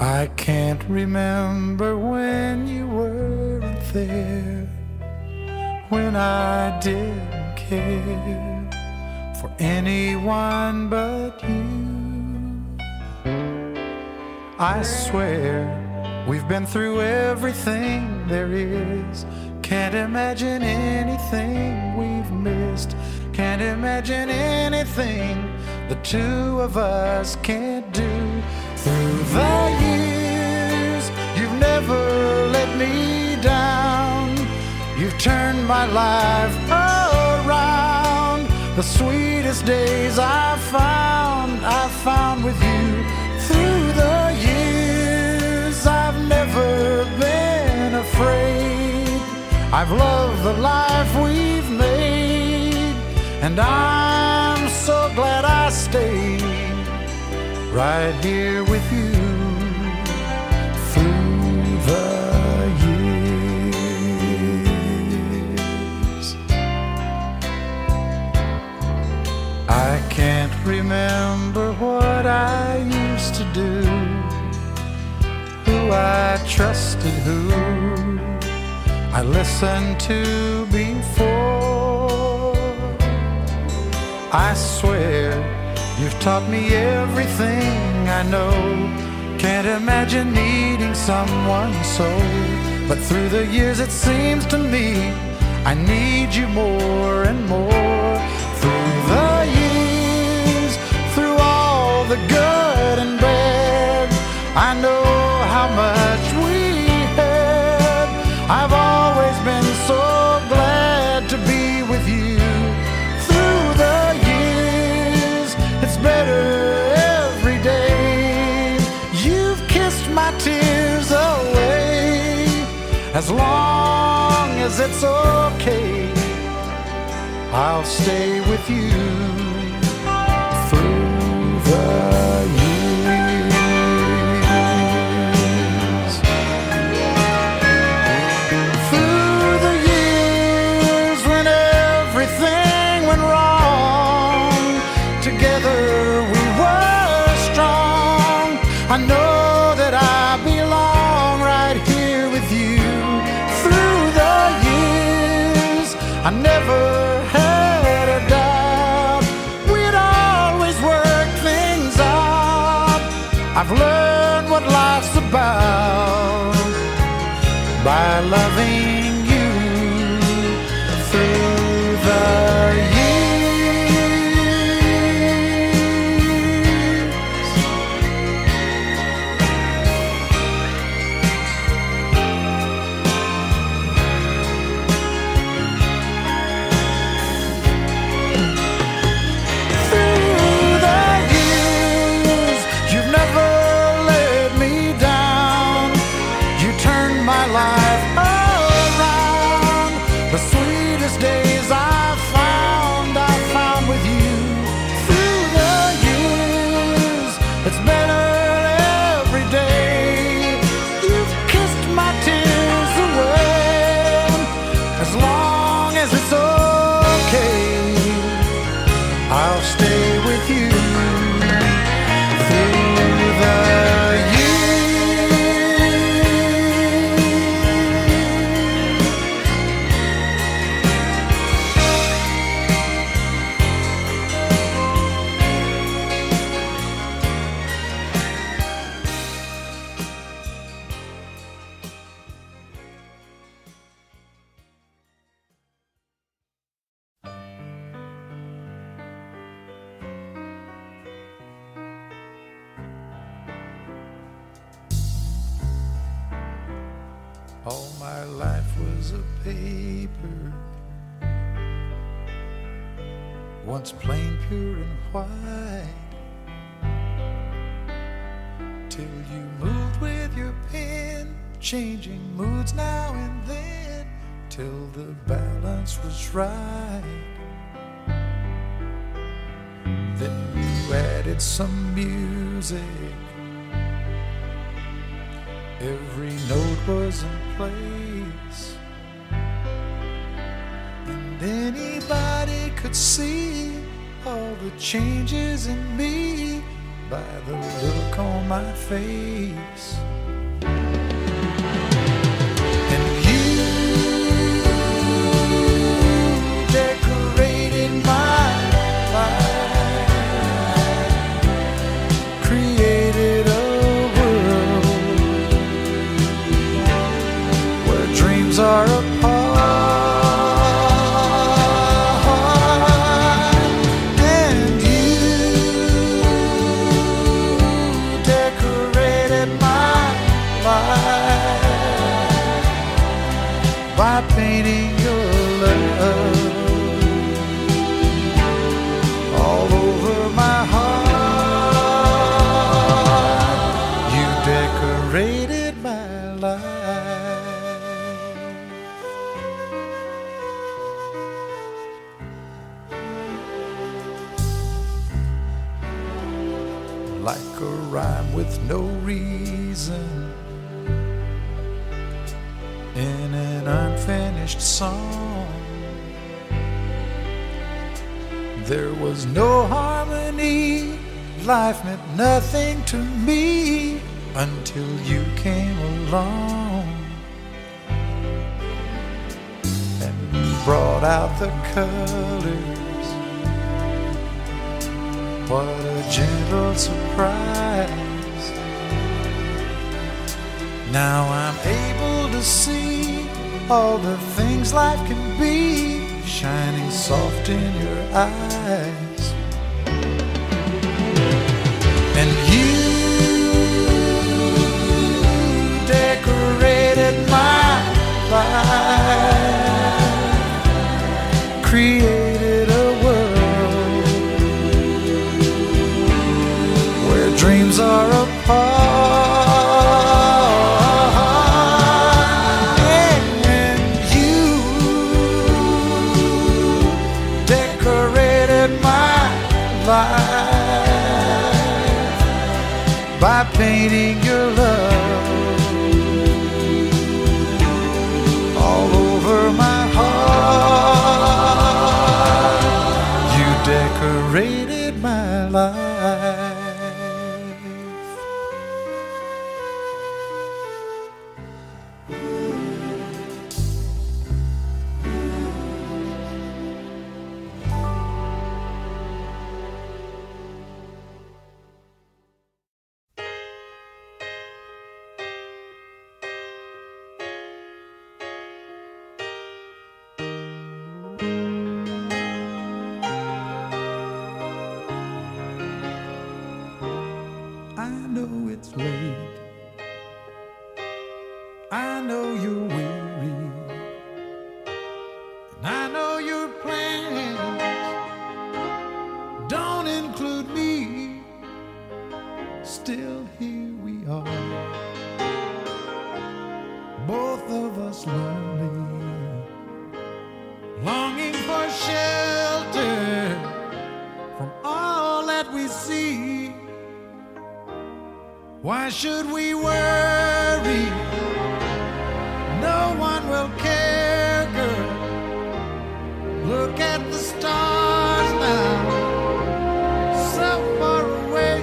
I can't remember when you weren't there, when I didn't care for anyone but you. I swear we've been through everything there is. Can't imagine anything we've missed. Can't imagine anything the two of us can't do. Through the years, you've never let me down. You've turned my life around. The sweetest days I found with you. Through the years, I've never been afraid. I've loved the life we've made, and I'm so glad I stayed right here with you through the years. I can't remember what I used to do, who I trusted, who I listened to before. I swear you've taught me everything I know. Can't imagine needing someone so. But through the years it seems to me I need you more and more. Through the years, through all the good and bad, I know how much we had. I've always been so glad to be with you. Through the years, it's better every day. You've kissed my tears away. As long as it's okay, I'll stay with you through the years. Through the years when everything went wrong, together we were strong. I know that I belong right here with you. Through the years, I never had a doubt we'd always work things out. I've learned what life's about by loving you through the years. I'll stay with you through the all my life was a paper, once plain, pure and white, till you moved with your pen, changing moods now and then, till the balance was right. Then you added some music, every note was in place, and anybody could see all the changes in me by the look on my face. And you decorated my life, created a world where dreams are apart. By painting your love all over my heart, you decorated my life. Like a rhyme with no reason in an unfinished song, there was no harmony. Life meant nothing to me until you came along and brought out the colors. What a gentle surprise. Now I'm able to see all the things life can be, shining soft in your eyes. And you decorated my life, created a world where dreams are apart. By painting your love all over my heart, you decorated my life. I know it's late, I know you're weary, and I know your plans don't include me. Still here we are, both of us lonely, longing for shelter from all that we see. Why should we worry? No one will care, girl. Look at the stars now, so far away.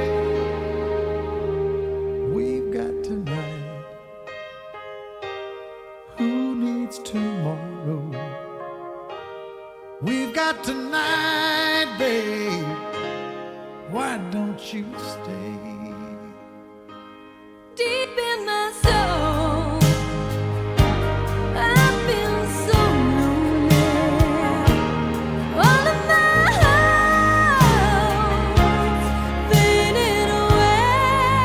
We've got tonight. Who needs tomorrow? We've got tonight, babe. Why don't you stay? Deep in my soul, I feel so lonely. All of my hopes faded away.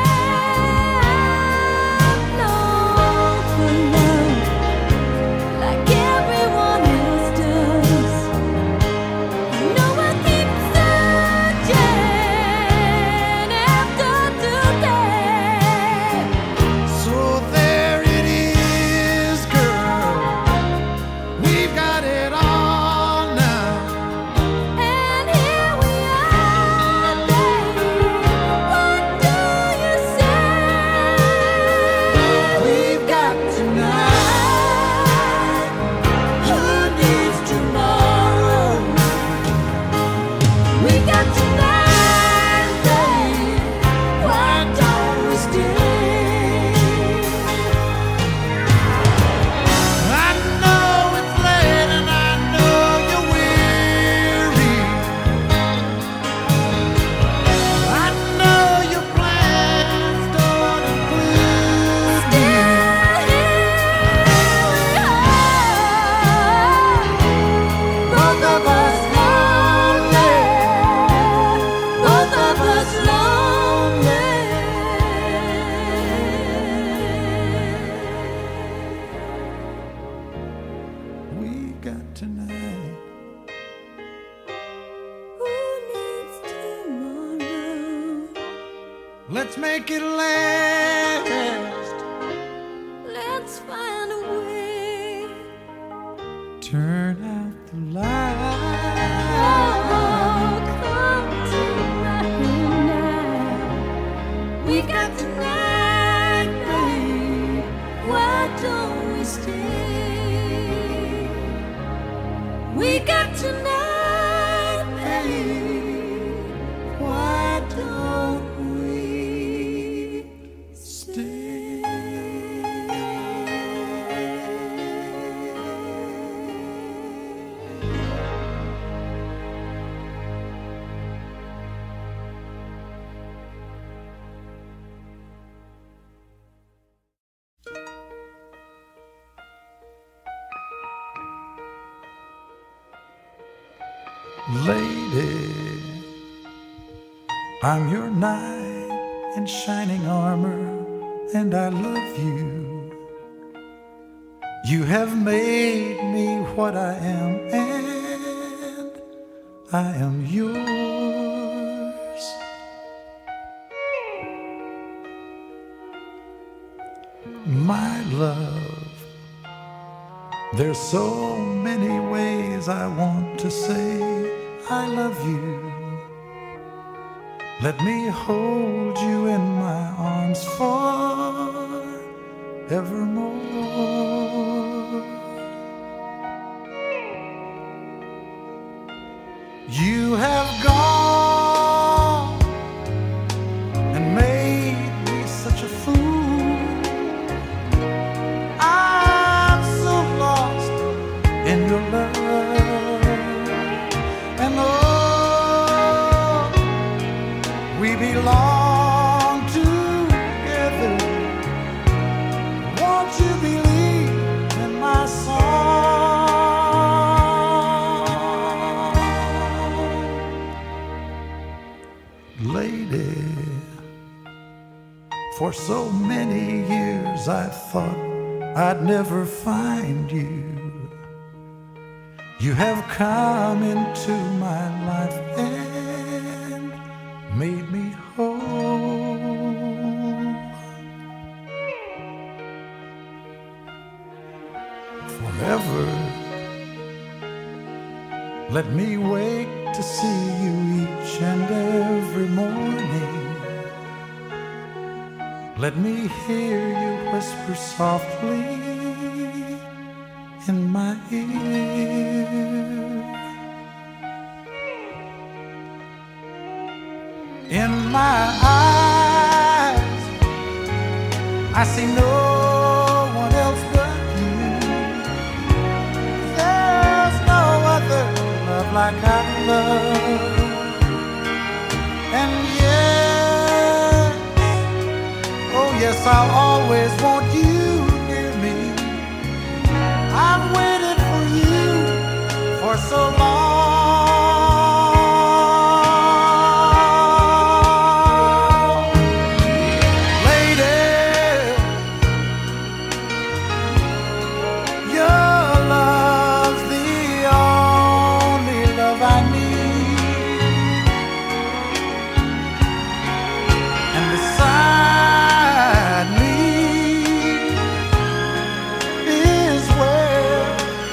I long for love like everyone else does. I know I keep searching after today. Let's make it last. Let's find a way. Turn out the light. Oh, come tonight. We got tonight, babe. Why don't we stay? We got tonight, babe. Why don't we stay? Lady, I'm your knight in shining armor, and I love you. You have made me what I am, and I am yours. My love, there's so many ways I want to say I love you. Let me hold you in my arms forevermore. You have gone and made me such a fool. I'm so lost in your love. And oh, we belong together. Won't you believe in my song? Lady, for so many years I thought I'd never find you. You have come into my life and made me whole. Forever, let me wake to see you each and every morning. Let me hear you whisper softly in my ear. In my eyes, I see no one else but you. There's no other love like I love. And yes, oh yes, I'll always want you near me. I've waited for you for so long. Lady, your love's the only love I need. And beside me is where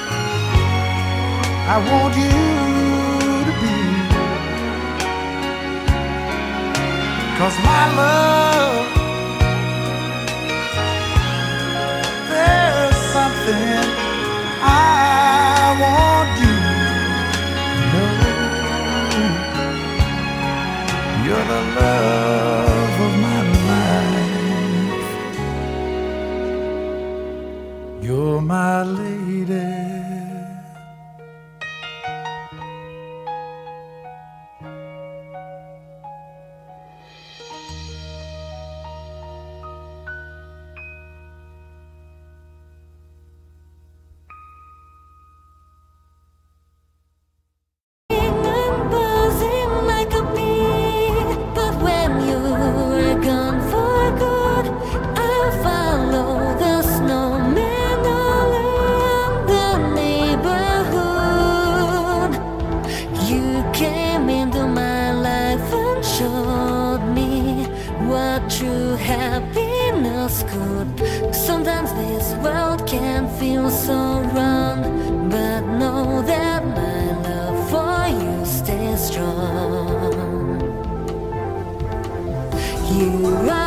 I want you to be. 'Cause my love, there's something I want you to know. You're the love of my life. You're my lady. Buzzing like a bee, but when you're gone for good, I'll follow the snowman all around the Sometimes this world can feel so wrong, but know that my love for you stays strong. You are